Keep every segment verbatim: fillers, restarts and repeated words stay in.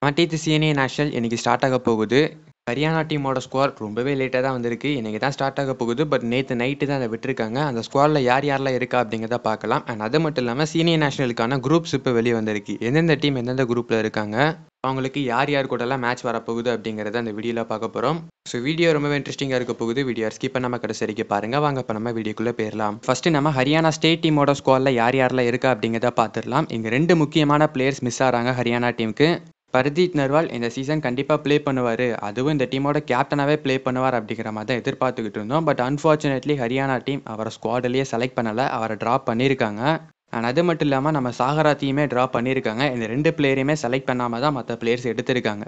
மாட்டித்து சிஎன்ஏ நேஷனல் இன்னைக்கு ஸ்டார்ட் ஆக போகுது. ஹரியானா டீமோட ஸ்குவாட் ரொம்பவே லேட்டாக தான் வந்திருக்கு. இன்னைக்கு தான் ஸ்டார்ட் ஆக போகுது. பட் நேற்று நைட்டு தான் அதை விட்டுருக்காங்க. அந்த ஸ்குவாடில் யார் யாரெல்லாம் இருக்கா அப்படிங்கிறத பார்க்கலாம். அண்ட் அது மட்டும் இல்லாமல் சீனியர் நேஷனலுக்கான குரூப்ஸ் இப்போ வெளியே வந்திருக்கு. எந்தெந்த டீம் எந்தெந்த குரூப்பில் இருக்காங்க, அவங்களுக்கு யார் யார் கூடலாம் மேட்ச் வரப்போகுது அப்படிங்கிறத அந்த வீடியோவில் பார்க்க போகிறோம். ஸோ வீடியோ ரொம்பவே இன்ட்ரெஸ்டிங்காக இருக்க போகுது. வீடியோ ஸ்கிப் பண்ணாமல் கடைசி வரைக்கும் பாருங்க. வாங்க இப்போ நம்ம வீடியோக்குள்ளே போயிடலாம். ஃபர்ஸ்ட் நம்ம ஹரியானா ஸ்டேட் டீமோட ஸ்குவாடில் யார் யாரெல்லாம் இருக்கா அப்படிங்கிறத பார்த்துடலாம். இங்கே ரெண்டு முக்கியமான பிளேயர்ஸ் மிஸ் ஆகிறாங்க ஹரியானா டீமுக்கு. பர்தீப் நர்வால் இந்த சீசன் கண்டிப்பாக ப்ளே பண்ணுவார், அதுவும் இந்த டீமோட கேப்டனாகவே ப்ளே பண்ணுவார் அப்படிங்கிற மாதிரி தான் எதிர்பார்த்துக்கிட்டு இருந்தோம். பட் அன்ஃபார்ச்சுனேட்லி ஹரியானா டீம் அவரை ஸ்குவாட்லேயே செலக்ட் பண்ணலை, அவரை ட்ராப் பண்ணியிருக்காங்க. அண்ட் அது மட்டும் இல்லாமல் நம்ம சாகராத்தையுமே ட்ராப் பண்ணியிருக்காங்க. இந்த ரெண்டு பிளேயரையுமே செலக்ட் பண்ணாமல் தான் மற்ற பிளேயர்ஸ் எடுத்திருக்காங்க.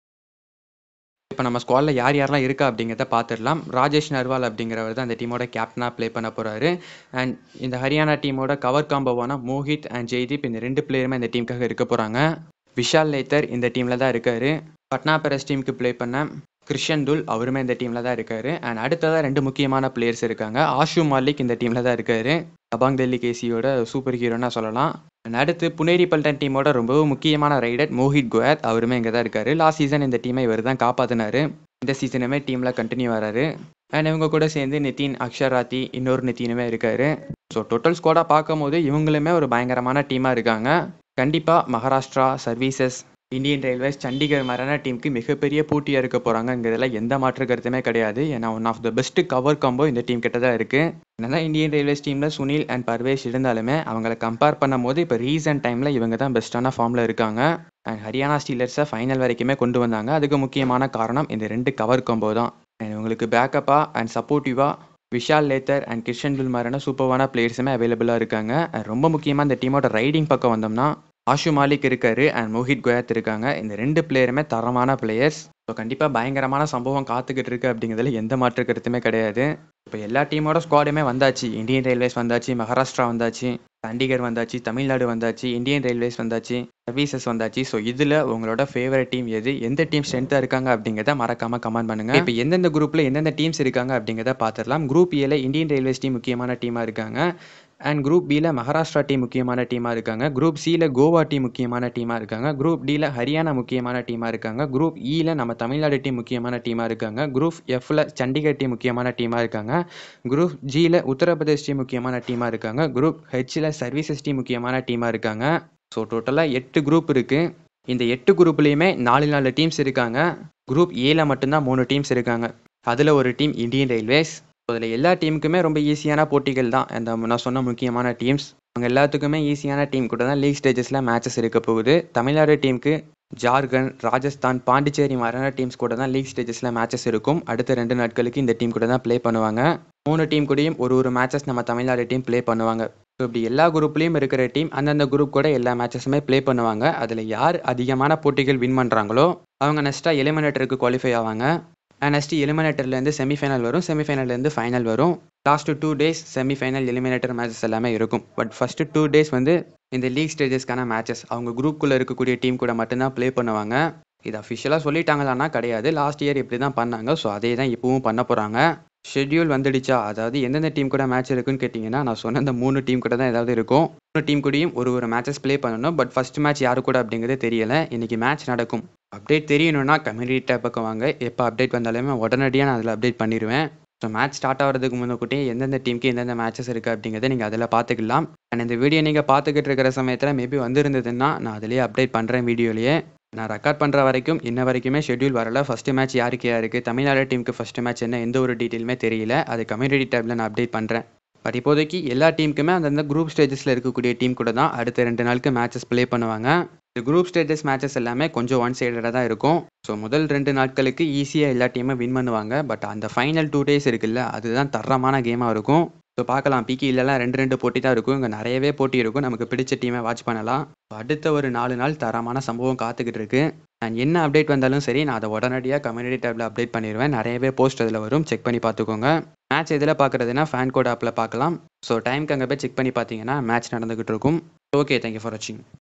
இப்போ நம்ம ஸ்குவாடில் யார் யாரெல்லாம் இருக்கா அப்படிங்கிறத பார்த்துடலாம். ராஜேஷ் நர்வால் அப்படிங்கிறவர் தான் இந்த டீமோட கேப்டனாக ப்ளே பண்ண போகிறாரு. அண்ட் இந்த ஹரியானா டீமோட கவர் காம்போவான மோஹித் அண்ட் ஜெய்தீப் இந்த ரெண்டு பிளேயருமே இந்த டீமுக்காக இருக்க போகிறாங்க. விஷால் லேத்தர் இந்த டீமில் தான் இருக்கார். பட்னா பெரஸ் டீமுக்கு ப்ளே பண்ண கிருஷன் துல் அவருமே இந்த டீமில் தான் இருக்கார். அண்ட் அடுத்ததாக ரெண்டு முக்கியமான பிளேயர்ஸ் இருக்காங்க. ஆஷு மாலிக் இந்த டீமில் தான் இருக்கார். அபாங் டெல்லி கேசியோட சூப்பர் ஹீரோன்னு சொல்லலாம். அண்ட் அடுத்து புனேரி பல்டன் டீமோட ரொம்பவும் முக்கியமான ரைடர் மோஹித் கோயத் அவருமே இங்கே தான் இருக்கார். லாஸ்ட் சீசன் இந்த டீமை இவர் தான் காப்பாற்றினார். இந்த சீசனுமே டீமில் கண்டினியூ வராரு. அண்ட் இவங்க கூட சேர்ந்து நிதின் அக்ஷராத்தி இன்னொரு நிதினுமே இருக்கார். ஸோ டோட்டல் ஸ்குவாடாக பார்க்கும் போது இவங்களுமே ஒரு பயங்கரமான டீமாக இருக்காங்க. கண்டிப்பாக Maharashtra services, Indian railways, Chandigarh மாதிரியான டீமுக்கு மிகப்பெரிய போட்டியாக இருக்க போகிறாங்கிறதுல எந்த மாற்று கருத்துமே கிடையாது. ஏன்னா one of the best cover combo இந்த டீம் கிட்ட தான் இருக்குது. என்னதான் இந்தியன் ரயில்வேஸ் டீமில் சுனில் அண்ட் பர்வேஷ் இருந்தாலுமே அவங்கள கம்பேர் பண்ணும் போது இப்போ ரீசன்ட் டைமில் இவங்க தான் பெஸ்ட்டான ஃபார்மில் இருக்காங்க. அண்ட் ஹரியானா ஸ்டீலர்ஸை ஃபைனல் வரைக்குமே கொண்டு வந்தாங்க. அதுக்கு முக்கியமான காரணம் இந்த ரெண்டு கவர் காம்போ தான். அண்ட் இவங்களுக்கு பேக்கப்பாக அண்ட் சப்போர்ட்டிவாக விஷால் லேத்தர் அண்ட் கிருஷன் துல் மாதிரியான சூப்பரான பிளேயர்ஸுமே அவைலபிளாக இருக்காங்க. ரொம்ப முக்கியமாக இந்த டீமோட ரைடிங் பக்கம் வந்தோம்னா ஆஷு மாலிக் இருக்காரு அண்ட் மோஹித் கோயத் இருக்காங்க. இந்த ரெண்டு பிளேயருமே தரமான பிளேயர்ஸ். ஸோ கண்டிப்பாக பயங்கரமான சம்பவம் காத்துக்கிட்டு இருக்கு அப்படிங்கிறதுல எந்த மாற்று கருத்துமே கிடையாது. இப்போ எல்லா டீமோட ஸ்குவாடுமே வந்தாச்சு. இந்தியன் ரயில்வேஸ் வந்தாச்சு, மகாராஷ்டிரா வந்தாச்சு, சண்டிகர் வந்தாச்சு, தமிழ்நாடு வந்தாச்சு, இந்தியன் ரயில்வேஸ் வந்தாச்சு, சர்வீசஸ் வந்தாச்சு. ஸோ இதில் உங்களோட ஃபேவரட் டீம் எது, எந்த டீம் ஸ்ட்ரென்த்தாக இருக்காங்க அப்படிங்கிறத மறக்காமல் கமெண்ட் பண்ணுங்க. இப்போ எந்தெந்த குரூப்பில் எந்தெந்த டீம்ஸ் இருக்காங்க அப்படிங்கிறத பார்த்துடலாம். குரூப் ஏல இந்தியன் ரயில்வேஸ் டீம் முக்கியமான டீமாக இருக்காங்க. அண்ட் குரூப் பியில் மகாராஷ்டிரா டீம் முக்கியமான டீமாக இருக்காங்க. குரூப் சியில் கோவா டீம் முக்கியமான டீமாக இருக்காங்க. குரூப் டியில் ஹரியானா முக்கியமான டீமாக இருக்காங்க. குரூப் இயில் நம்ம தமிழ்நாடு டீம் முக்கியமான டீமாக இருக்காங்க. குரூப் எஃப்ல சண்டிகர் டீம் முக்கியமான டீமாக இருக்காங்க. குரூப் ஜியில் உத்தரப்பிரதேஷ் டீம் முக்கியமான டீமாக இருக்காங்க. குரூப் ஹெச்சில் சர்வீசஸ் டீம் முக்கியமான டீமாக இருக்காங்க. ஸோ டோட்டலாக எட்டு குரூப் இருக்குது. இந்த எட்டு குரூப்லேயுமே நாலு நாலு டீம்ஸ் இருக்காங்க. குரூப் ஏல மட்டும்தான் மூணு டீம்ஸ் இருக்காங்க. அதில் ஒரு டீம் இந்தியன் ரயில்வேஸ். அதில் எல்லா டீமுக்குமே ரொம்ப ஈஸியான போட்டிகள் தான். அந்த நான் சொன்ன முக்கியமான டீம்ஸ் அவங்க எல்லாத்துக்குமே ஈஸியான டீம் கூட தான் லீக் ஸ்டேஜஸில் மேட்சஸ் இருக்க போகுது. தமிழ்நாடு டீமுக்கு ஜார்க்கண்ட், ராஜஸ்தான், பாண்டிச்சேரி மாதிரியான டீம்ஸ் கூட தான் லீக் ஸ்டேஜஸில் மேட்சஸ் இருக்கும். அடுத்த ரெண்டு நாட்களுக்கு இந்த டீம் கூட தான் ப்ளே பண்ணுவாங்க. மூணு டீம் கூடயும் ஒரு ஒரு மேட்சஸ் நம்ம தமிழ்நாடு டீம் ப்ளே பண்ணுவாங்க. ஸோ இப்படி எல்லா குரூப்லேயும் இருக்கிற டீம் அந்தந்த குரூப் கூட எல்லா மேட்சஸுமே ப்ளே பண்ணுவாங்க. அதில் யார் அதிகமான போட்டிகள் வின் பண்ணுறாங்களோ அவங்க நெக்ஸ்ட்டாக எலிமினேட்டருக்கு குவாலிஃபை ஆவாங்க. நெக்ஸ்ட் எலிமினேட்டர்லேருந்து செமிஃபைனல் வரும், செமிஃபைனல்லேருந்து ஃபைனல் வரும். Last two days semifinal eliminator matches எல்லாமே இருக்கும். பட் ஃபஸ்ட்டு டூ டேஸ் வந்து இந்த லீக் ஸ்டேஜஸ்க்கான மேட்சஸ் அவங்க குரூப்புக்குள்ளே இருக்கக்கூடிய டீம் கூட மட்டும்தான் ப்ளே பண்ணுவாங்க. இது அஃபிஷியலாக சொல்லிட்டாங்களான்னா கிடையாது, லாஸ்ட் இயர் இப்படி தான் பண்ணாங்க. ஸோ அதே தான் இப்போவும் பண்ண போகிறாங்க. ஷெட்யூல் வந்துடுச்சா, அதாவது எந்தெந்த டீம் கூட மேட்ச் இருக்குன்னு கேட்டிங்கன்னா நான் சொன்ன இந்த மூணு டீம் கூட தான் ஏதாவது இருக்கும். மூணு டீம் கூடயும் ஒரு ஒரு மேட்சஸ் ப்ளே பண்ணணும். பட் ஃபஸ்ட் மேட்ச் யாரு கூட அப்படிங்கிறது தெரியலை. இன்றைக்கி மேட்ச் நடக்கும். அப்டேட் தெரியணும்னா கம்யூனிட்டி டேப்புக்கு வாங்க. எப்போ அப்டேட் வந்தாலுமே உடனடியாக நான் அதில் அப்டேட் பண்ணிடுவேன். ஸோ மேட்ச் ஸ்டார்ட் ஆகிறதுக்கு முன்னக்கூட்டியே எந்தெந்த டீமுக்கு எந்தெந்த மேட்சஸ் இருக்குது அப்படிங்கிறத நீங்கள் அதில் பார்த்துக்கலாம். அண்ட் இந்த வீடியோ நீங்கள் பார்த்துக்கிட்டு இருக்கிற சமயத்தில் மேபி வந்திருந்ததுன்னா நான் அதிலேயே அப்டேட் பண்ணுறேன். வீடியோலேயே நான் ரெக்கார்ட் பண்ணுற வரைக்கும் இன்ன வரைக்குமே ஷெட்யூல் வரல. ஃபஸ்ட்டு மேட்ச் யாருக்கு யாருக்கு, தமிழ்நாடு டீமுக்கு ஃபஸ்ட்டு மேட்ச் என்ன, எந்த ஒரு டீட்டெயிலுமே தெரியல. அது கம்யூனிட்டி டேப்பில் நான் அப்டேட் பண்ணுறேன். பட் இப்போதைக்கு எல்லா டீமுக்குமே அந்தந்த குரூப் ஸ்டேஜஸில் இருக்கக்கூடிய டீம் கூட தான் அடுத்த ரெண்டு நாளுக்கு மேட்சஸ் ப்ளே பண்ணுவாங்க. இந்த குரூப் ஸ்டேஜஸ் மேட்சஸ் எல்லாமே கொஞ்சம் ஒன் சைடடாக தான் இருக்கும். ஸோ முதல் ரெண்டு நாட்களுக்கு ஈஸியாக எல்லா டீமும் வின் பண்ணுவாங்க. பட் அந்த ஃபைனல் டூ டேஸ் இருக்குல்ல, அதுதான் தரமான கேமாக இருக்கும். ஸோ பார்க்கலாம். பிகி இல்லைலாம் ரெண்டு ரெண்டு போட்டி தான் இருக்கும். இங்கே நிறையவே போட்டி இருக்கும். நமக்கு பிடிச்ச டீமை வாட்ச் பண்ணலாம். அடுத்த ஒரு நாலு நாள் தரமான சம்பவம் காத்துக்கிட்டு இருக்கு. அண்ட் என்ன அப்டேட் வந்தாலும் சரி நான் அதை உடனடியாக கம்யூனிட்டி டேப்பில் அப்டேட் பண்ணிடுவேன். நிறையவே போஸ்ட் அதில் வரும், செக் பண்ணி பார்த்துக்கோங்க. மேட்ச் எதில் பார்க்குறதுனா ஃபேன் கோட் ஆப்பில் பார்க்கலாம். ஸோ டைமுக்கு அங்கே போய் செக் பண்ணி பார்த்தீங்கன்னா மேட்ச் நடந்துகிட்டு இருக்கும். ஓகே, தேங்க்யூ ஃபார் வாட்சிங்.